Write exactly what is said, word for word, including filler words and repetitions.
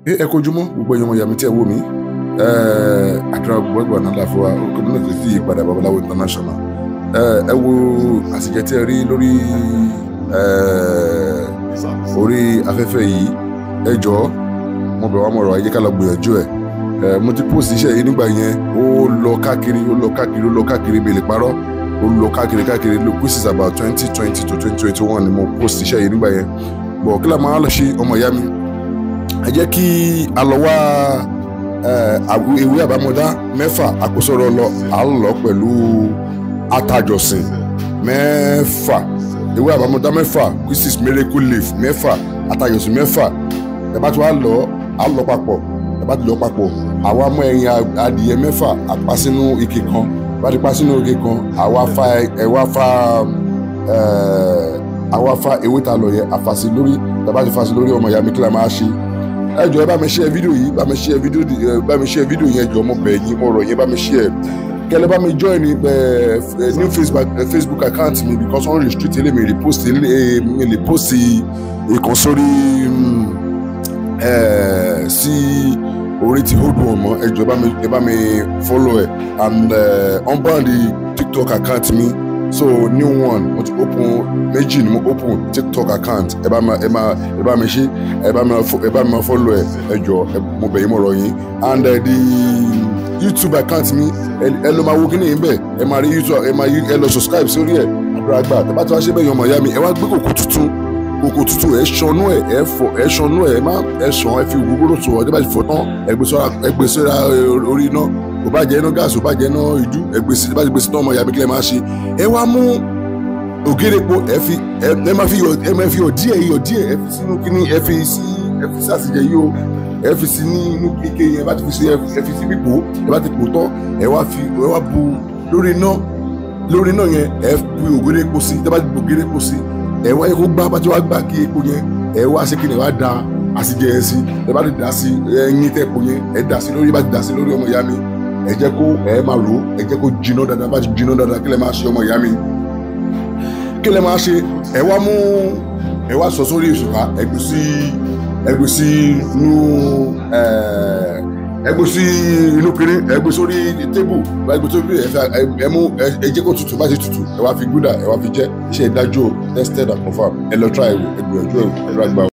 ẹ kojúmọ́ gbogbo ẹ̀yin ọmọ ìyá mi tí ẹ wò mí àdúrà gbogbo náà láfi wa gómìnà tó ti ìpadà babaláwo international ẹ wo àsìjẹ tí ẹ rí lórí orí afẹ́fẹ́ yìí ẹ jọ̀ọ́ mo bẹ̀ wá mọ̀rọ̀ ayé ká lọ gbìyànjú ẹ̀ mo ti post iṣẹ́ yìí nígbà yẹn ó lọ káàkiri ó lọ káàkiri ó lọ káàkiri mi lè parọ́ ó lọ káàkiri káàkiri which is about twenty twenty to twenty twenty one ni mo post iṣẹ́ yìí nígbà yẹn bọ̀ kí la máa lọ ṣe ọmọ ìyá mi ẹ jẹ́ kí a lọ wá ewé àbámọ́dá mẹ́fà àkósọ̀rọ̀ lọ à ń lọ pẹ̀lú atajọ̀sìn mẹ́fà ewé àbámọ́dá mẹ́fà which is miracle leaf mẹ́fà atajọ̀sìn mẹ́fà ẹ bá ti wá lọ à ń lọ papọ̀ ẹ bá ti lọ papọ̀ àwa mú ẹyin adìyẹ mẹ́fà àpá sínú ike kan bá ti pa sínú ike kan àwa fa ẹ wá fa àwa fa ewé ta lọ yẹ àfàsí lórí tàbá ti fa sí lórí ọmọ ìyá mi kí la máa ṣe ẹ jọ̀ọ́ ẹ bá mi share fídíò yìí bá mi share fídíò bá mi share fídíò yẹn jọ̀ọ́ mo bẹ̀ yín mo rọ̀ yín bá mi share kẹlẹ bá mi join ní new facebook facebook account mi because wọ́n restrict ilé mi repost ilé mi lè post ìkan sórí sí orí ti hold on mọ́ ẹ jọ̀ọ́ ẹ bá mi follow ẹ and unban the tiktok account mi so new one mo ti open méjì ni mo open tiktok account ẹ bá ma ẹ ma ẹ bá mi ṣe ẹ bá mi ẹ bá mi follow ẹ ẹ jọ̀ọ́ mo bẹ̀ yín mo rọ̀ yín and uh, the youtube account mi ẹ lọ máa wo kíní yín bẹ́ẹ̀ ẹ máa rí youtube ẹ máa ẹ lọ subscribe sórí ẹ àdúrà gbà tẹ́ bá ti wá ṣe bẹ́ẹ̀ yan ọmọ ìyá mi ẹ wá gbé kòkó tuntun kòkó tuntun ẹ ṣanú ẹ ẹ fọ ẹ ṣanú ẹ má ẹ ṣan ẹ fi gbogbo tó ọjọ́ bá ti fọ tán ẹ gbé sọ́ra ẹ gbé sọ́ra orí iná ò bá jẹ́ iná gáàsì ò bá jẹ́ iná ìdú ẹ gbé sí bá ti gbé sí náà ọmọ ìyá mi kílẹ̀ máa ṣe ẹ wá mú ògèrèpo ẹ fi ẹ máa fi ẹ máa fi ọ̀ díẹ̀ iyọ̀ díẹ̀ ẹ fi sínú kíní ẹ fi sí ẹ fi sí àsìjẹ yìí o ẹ fi sí ní inú kéke yẹn ẹ bá ti fi sí ẹ fi sí pípò ẹ bá ti pò tán ẹ wá fi ẹ wá bu lórí iná lórí iná yẹn ẹ fi ògèrèpo sí ẹ bá ti bu ògèrèpo sí ẹ wá yẹ kó gbá bá ti wá gbá kí epo yẹn ẹ wá ṣe kí ni ẹ wá da àsìjẹ yẹn sí ẹ bá ti dà sí ẹyin tẹ epo yẹn ẹ dà sí lórí ẹ bá ti dà sí lórí ọmọ ìyá mi ẹ jẹ́ kó ẹ máa rò ẹ jẹ́ kó jiná dáadáa bá ti jiná dáadáa kí lẹ máa ṣe ọmọ ìyá mi kí lẹ máa ṣe ẹ wá mú ẹ wá sọ sórí ìṣùpá ẹ gbé sí ẹ gbé sí inú ẹ gbé sí inú kiri ẹ gbé sórí tébù ẹ gbé sórí ẹ mú ẹ jẹ́ kó tutù bá ti tutù ẹ wá fi gúdà ẹ wá fi jẹ iṣẹ́ ìdájọ́ tested and confirmed ẹ lọ try ẹ wò ẹ gbìyànjú ẹ rà gbà.